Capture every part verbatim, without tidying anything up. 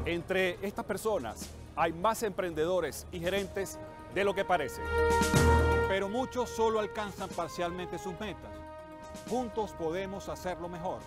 Entre estas personas hay más emprendedores y gerentes de lo que parece. Pero muchos solo alcanzan parcialmente sus metas. Juntos podemos hacerlo mejor.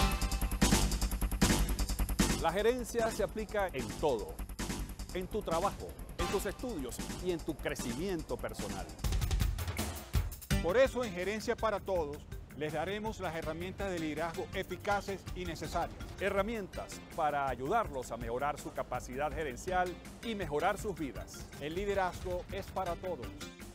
La gerencia se aplica en todo, en tu trabajo, en tus estudios y en tu crecimiento personal. Por eso en Gerencia para Todos les daremos las herramientas de liderazgo eficaces y necesarias. Herramientas para ayudarlos a mejorar su capacidad gerencial y mejorar sus vidas. El liderazgo es para todos.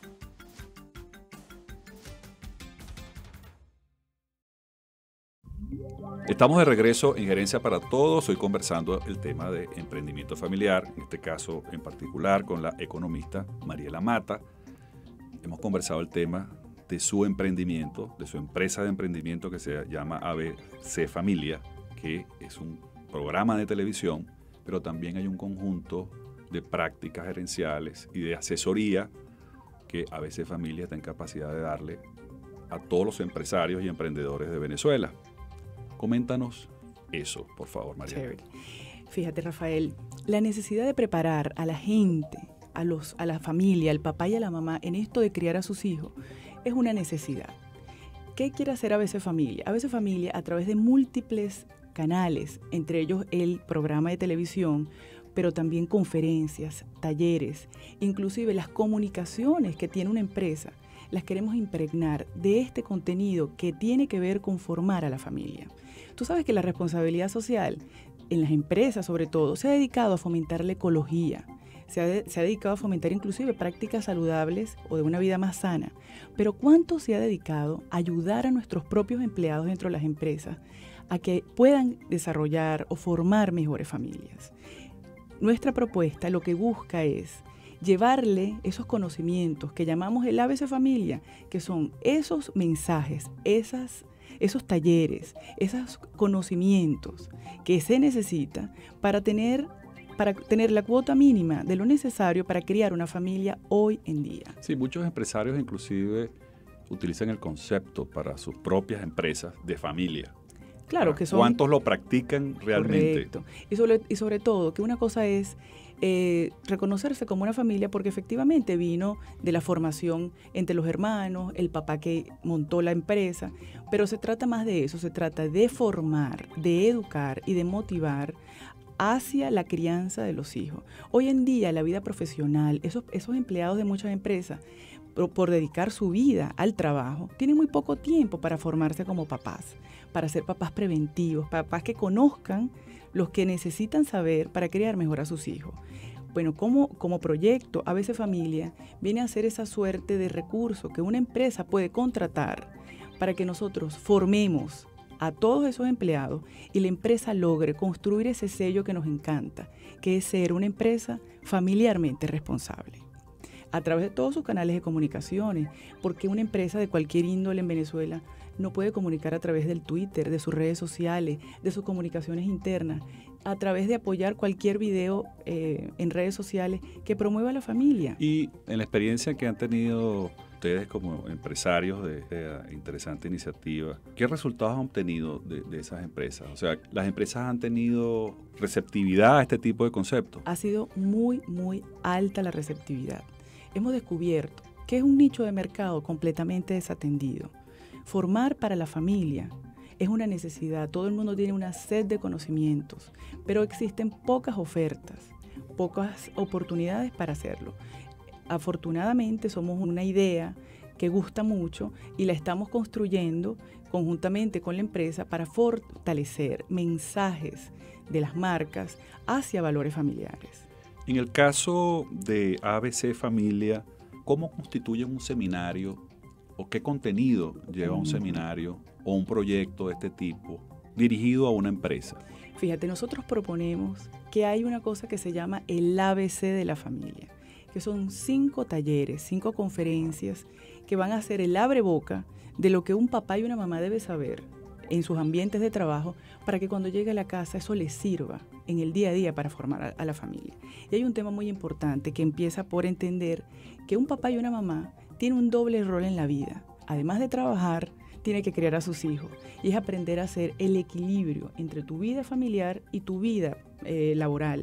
Estamos de regreso en Gerencia para Todos, hoy conversando el tema de emprendimiento familiar, en este caso en particular con la economista Mariela Mata. Hemos conversado el tema de su emprendimiento, de su empresa de emprendimiento que se llama A B C Familia, que es un programa de televisión, pero también hay un conjunto de prácticas gerenciales y de asesoría que A B C Familia está en capacidad de darle a todos los empresarios y emprendedores de Venezuela. Coméntanos eso, por favor, María. Chévere. Fíjate, Rafael, la necesidad de preparar a la gente, a, los, a la familia, al papá y a la mamá en esto de criar a sus hijos, es una necesidad. ¿Qué quiere hacer A B C Familia? A B C Familia, a través de múltiples canales, entre ellos el programa de televisión, pero también conferencias, talleres, inclusive las comunicaciones que tiene una empresa, las queremos impregnar de este contenido que tiene que ver con formar a la familia. Tú sabes que la responsabilidad social, en las empresas sobre todo, se ha dedicado a fomentar la ecología, se ha, de, se ha dedicado a fomentar inclusive prácticas saludables o de una vida más sana. Pero ¿cuánto se ha dedicado a ayudar a nuestros propios empleados dentro de las empresas a que puedan desarrollar o formar mejores familias? Nuestra propuesta lo que busca es llevarle esos conocimientos que llamamos el A B C Familia, que son esos mensajes, esas, esos talleres, esos conocimientos que se necesita para tener, para tener la cuota mínima de lo necesario para criar una familia hoy en día. Sí, muchos empresarios inclusive utilizan el concepto para sus propias empresas de familia. Claro, que son... ¿Cuántos lo practican realmente? Correcto. Y sobre, y sobre todo, que una cosa es eh, reconocerse como una familia porque efectivamente vino de la formación entre los hermanos, el papá que montó la empresa, pero se trata más de eso, se trata de formar, de educar y de motivar hacia la crianza de los hijos. Hoy en día, la vida profesional, esos, esos empleados de muchas empresas, por, por dedicar su vida al trabajo, tienen muy poco tiempo para formarse como papás, para ser papás preventivos, papás que conozcan los que necesitan saber para criar mejor a sus hijos. Bueno, como, como proyecto, A B C Familia viene a ser esa suerte de recurso que una empresa puede contratar para que nosotros formemos a todos esos empleados y la empresa logre construir ese sello que nos encanta, que es ser una empresa familiarmente responsable. A través de todos sus canales de comunicaciones, porque una empresa de cualquier índole en Venezuela no puede comunicar a través del Twitter, de sus redes sociales, de sus comunicaciones internas, a través de apoyar cualquier video eh, en redes sociales que promueva a la familia. Y en la experiencia que han tenido ustedes como empresarios de esta interesante iniciativa, ¿qué resultados han obtenido de, de esas empresas? O sea, ¿las empresas han tenido receptividad a este tipo de conceptos? Ha sido muy, muy alta la receptividad. Hemos descubierto que es un nicho de mercado completamente desatendido. Formar para la familia es una necesidad. Todo el mundo tiene una sed de conocimientos, pero existen pocas ofertas, pocas oportunidades para hacerlo. Afortunadamente somos una idea que gusta mucho y la estamos construyendo conjuntamente con la empresa para fortalecer mensajes de las marcas hacia valores familiares. En el caso de A B C Familia, ¿cómo constituye un seminario o qué contenido lleva un seminario o un proyecto de este tipo dirigido a una empresa? Fíjate, nosotros proponemos que hay una cosa que se llama el A B C de la familia, que son cinco talleres, cinco conferencias que van a ser el abreboca de lo que un papá y una mamá deben saber en sus ambientes de trabajo para que cuando llegue a la casa eso les sirva en el día a día para formar a, a la familia. Y hay un tema muy importante que empieza por entender que un papá y una mamá tienen un doble rol en la vida. Además de trabajar, tiene que criar a sus hijos y es aprender a hacer el equilibrio entre tu vida familiar y tu vida eh, laboral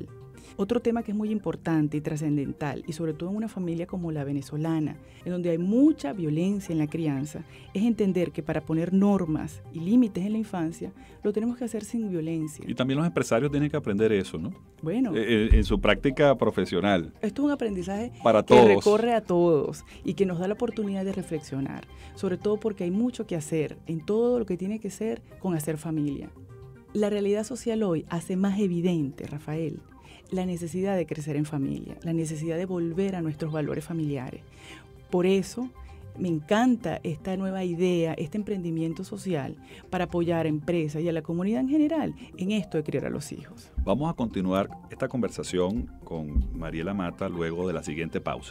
Otro tema que es muy importante y trascendental, y sobre todo en una familia como la venezolana, en donde hay mucha violencia en la crianza, es entender que para poner normas y límites en la infancia, lo tenemos que hacer sin violencia. Y también los empresarios tienen que aprender eso, ¿no? Bueno. En, en su práctica profesional. Esto es un aprendizaje para que todos. recorre a todos y que nos da la oportunidad de reflexionar, sobre todo porque hay mucho que hacer en todo lo que tiene que ser con hacer familia. La realidad social hoy hace más evidente, Rafael, la necesidad de crecer en familia, la necesidad de volver a nuestros valores familiares. Por eso me encanta esta nueva idea, este emprendimiento social para apoyar a empresas y a la comunidad en general en esto de criar a los hijos. Vamos a continuar esta conversación con Mariela Mata luego de la siguiente pausa.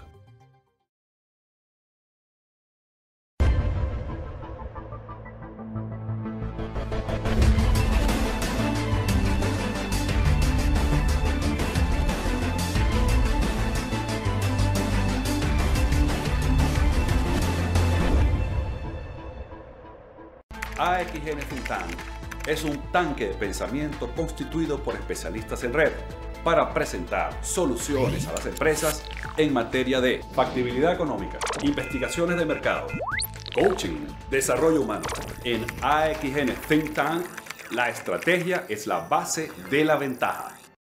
A X N Think Tank es un tanque de pensamiento constituido por especialistas en red para presentar soluciones a las empresas en materia de factibilidad económica, investigaciones de mercado, coaching, desarrollo humano. En A X N Think Tank, la estrategia es la base de la ventaja.